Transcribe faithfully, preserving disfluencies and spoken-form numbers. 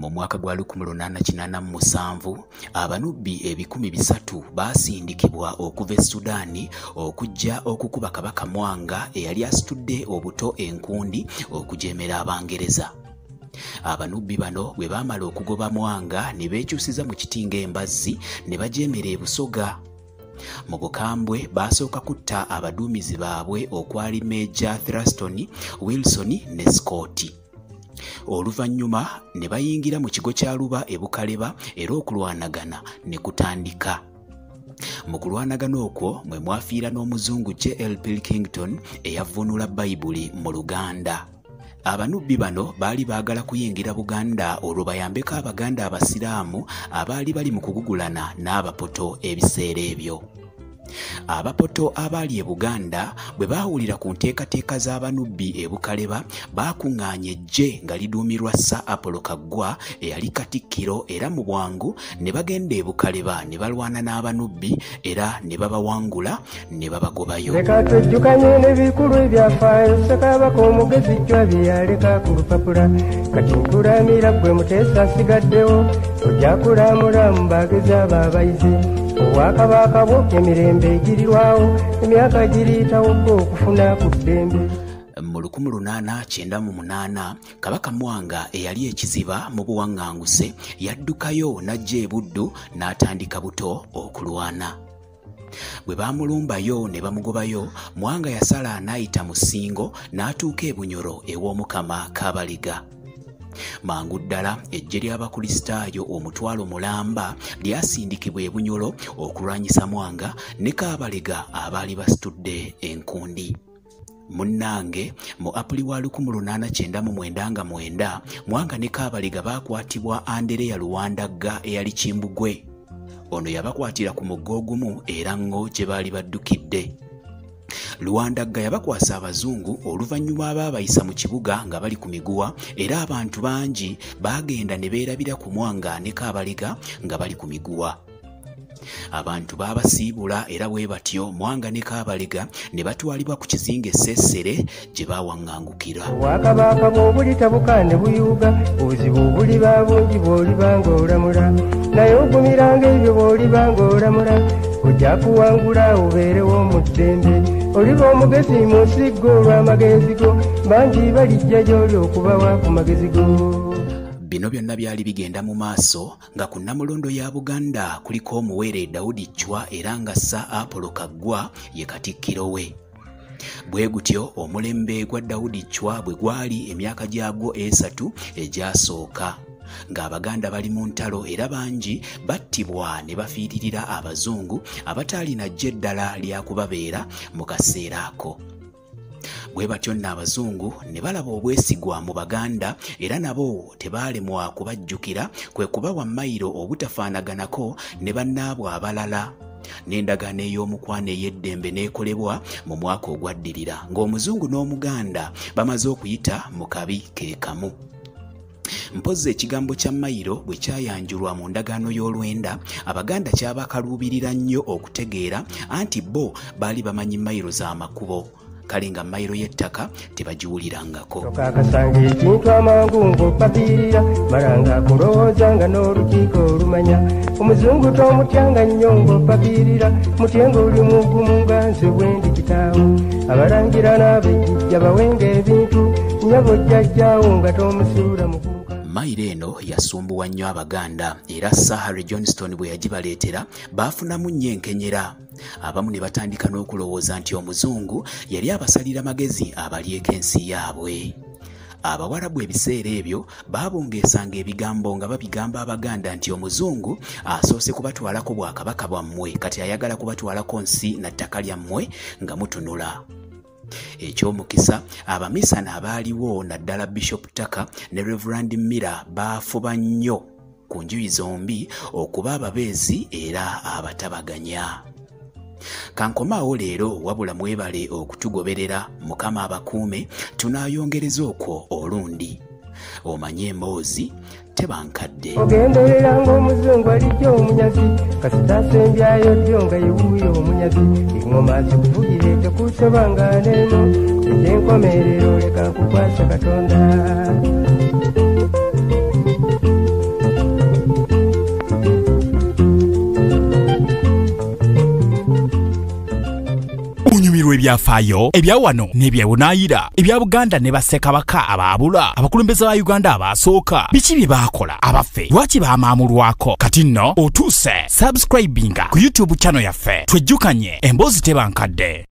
Mu mwaka gwa lukumi lunaana kinaana mu musanvu abanubbi ebikumi bisatu baasindikibwa okuva e Sudaani okujja okukuba Kabaka Mwanga eyali asitudde obuto enkundi okujeemera Abangereza. Abanubbi bano bwe baamala okugoba Mwanga ne beekyusiza mu kitinga embazzi ne bajeemera e Busoga. Mu bukambwe baasooka kutta abaduumizi baabwe okwali Major Thurston, Wilson ne Scott. Oluvannyuma ne bayingira mu kigo kya Luba e Bukaleba era okulwanagana ne kutandika. Mu kulwanagana okwo mwe mwafiira n'omuzungu J L Pilkington eyavvuunula Bayibuli mu Luganda. Abanubbi bano baali baagala kuyingira Buganda olwo bayambeko Abaganda Abasiraamu abaali bali mu kugugulana n'Abapoto ebiseera ebyo. Abapoto abaali e Buganda bwe baawulira ku nteekateeka z'abanubbi e Bukaleba baakuŋŋaanya eggye nga liduumirwa Sir Apollo Kaggwa eyali Katikkiro era mu bwangu ne bagenda e Bukaleba ne balwana n'abanubbi era ne babawangula ne babagobayo. Leka tujjukanye n'ebikulu ebyafaayo Ssekabaka omugezi jjwa bye yaleka ku lupapula kati nkulamira ggwe Muteesa asigaddewo ojja kulamula mu baagezi abo abayizi obwakabaka bwo emirembe egirirwawo emyaka giriyitawo gwe okufuna ku ddembe. Mu lukumi lunaana kyenda mu munaana Kabaka Mwanga eyali ekiziba mu buwaŋŋanguse yaddukayo n'ajja e Buddu n'atandika buto okulwana. Bwe baamulumbayo ne bamugobayo Mwanga yasala n'ayita mu Ssingo n'atuuka e Bunyoro ew'Omukama Kaabaliga. Mangu ddala eggye ly'Abakristaayo omutwalo mulamba lyasindikibwa e Bunyoro okulwanyisa Mwanga ne Kaabaliga abaali basitudde enkundi. Munnange mu Apuli wa lukumi lunaana kyenda mu mwenda nga mwenda Mwanga ne Kaabaliga baakwatibwa Andereya Luwandagga eyali Kimbugwe. Ono yabakwatira ku mugga ogumu era ngo gye baali baddukidde. Luwandagga yabakwasa Abazungu oluvannyuma abaabayisa mu kibuga nga bali ku miguwa era abantu bangi baagenda ne beerabira ku Mwanga ne Kaabaliga nga bali ku miguwa. Abantu baabasiibula era bwe batyo Mwanga ne Kaabaliga ne batwalibwa ku kizinga Essessere gye baawaŋŋangukira. Obwakabaka bw'obuli tabuka ne buyuuga obuzibu buliba bungi bw'oliba ng'olamula naye ogumiranga ebyo bw'oliba ng'olamula ojja kuwangula obeerewo mu ddembe oliba omugezi mu nsi go olw'amagezi go bangi balijja gy'oli okubawa ku magezi go. Bino byonna byali bigenda mu maaso nga ku Nnamulondo ya Buganda kuliko omuwere Daudi Chwa era nga Sir Apollo Kaggwa ye Katikkiro we. Bwe gutyo omulembe gwa Daudi Chwa bwe gwali emyaka gyagwo esatu egyasooka ng'Abaganda bali mu ntalo era bangi battibwa ne bafiiririra Abazungu abataalina ggye ddala lya kubabeera mu kaseera ako. Bwe batyo nno Abazungu ne balaba obwesigwa mu Baganda era nabo tebaalemwa kubajjukira kwe kubawa mayiro obutafaanaganako ne bannaabwe abalala. N'endagaano ey'omukwano ey'eddembe n'ekolebwa mu mwaka ogwaddirira ng'Omuzungu n'Omuganda bamaze okuyita mu kabi ke kamu. Mpozzi ekigambo kya mayiro bwe kyayanjulwa mu ndagaano y'olwenda Abaganda kyabakaluubirira nnyo okutegeera anti bo baali bamanyi mayiro z'amakubo. Kale nga mayiro y'ettaka tebagiwulirangako. Akasanga ekintu amangu ng'opapiirira malanga kulowooza nga n'olukiiko olumanya Omuzungu tomutyanga nnyo ng'opapiirira mutye ng'oli mugumu nga nze bwendi kitaawo abalangira n'abejjijja bawenga ebintu nnyabo jjajjaawo nga tomusuula mukuuka. Mayiro eno yasumbuwa nnyo Abaganda era Sir Johnston bwe yagibaleetera baafunamu nnyo enkenyera. Abamu ne batandika n'okulowooza nti Omuzungu yali abasalira magezi abalyeko ensi yaabwe. Abawarabu ebiseera ebyo baabongeesanga ebigambo nga babigamba Abaganda nti Omuzungu asoose kubatwalako bwakabaka bwammwe kati ayagala kubatwalako nsi na ttaka lyammwe nga mutunula. Ekyomukisa abamisana abaaliwo naddala Bishop Tucker ne Reverend Miller baafuba nnyo ku njuyi zombi okuba ababeezi era abatabaganya. Kankomaawo leero wabula mwebale okutugoberera Mukama abakuume tunaayongereza okwo olundi. Omanye emboozi tebankadde. Ogenderera ng'Omuzungu alijjo omunyazi kasita sembyayo ddyo nga yewuuyo omunyazi eŋŋoma zikuvugire tekusobanga n'eno eky'enkomerero leka nkukwasa Katonda. okutunuulirwa ebyafaayo ebya wano n'ebyebunayira ebya Buganda ne bassekabaka abaabula abakulembeze ba Uganda abasooka biki bye baakola abaffe lwaki baamaamulwako kati nno otuuse subscribinga ku YouTube channel yaffe twejjukanye emboozi tebankadde.